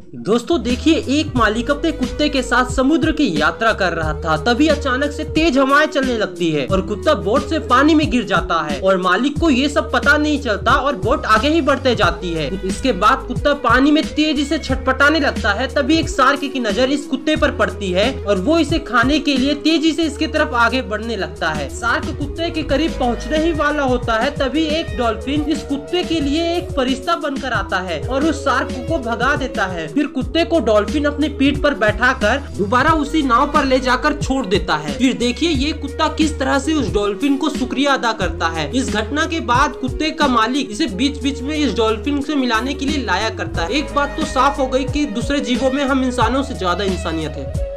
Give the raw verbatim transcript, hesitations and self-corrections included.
दोस्तों देखिए, एक मालिक अपने कुत्ते के साथ समुद्र की यात्रा कर रहा था। तभी अचानक से तेज हवाएं चलने लगती है और कुत्ता बोट से पानी में गिर जाता है और मालिक को ये सब पता नहीं चलता और बोट आगे ही बढ़ते जाती है। इसके बाद कुत्ता पानी में तेजी से छटपटाने लगता है। तभी एक शार्क की नजर इस कुत्ते पर पड़ती है और वो इसे खाने के लिए तेजी से इसके तरफ आगे बढ़ने लगता है। शार्क कुत्ते के करीब पहुँचने ही वाला होता है, तभी एक डॉल्फिन इस कुत्ते के लिए एक फरिश्ता बनकर आता है और उस शार्क को भगा देता है। फिर कुत्ते को डॉल्फिन अपनी पीठ पर बैठाकर दोबारा उसी नाव पर ले जाकर छोड़ देता है। फिर देखिए ये कुत्ता किस तरह से उस डॉल्फिन को शुक्रिया अदा करता है। इस घटना के बाद कुत्ते का मालिक इसे बीच बीच में इस डॉल्फिन से मिलाने के लिए लाया करता है। एक बात तो साफ हो गई कि दूसरे जीवों में हम इंसानों से ज्यादा इंसानियत है।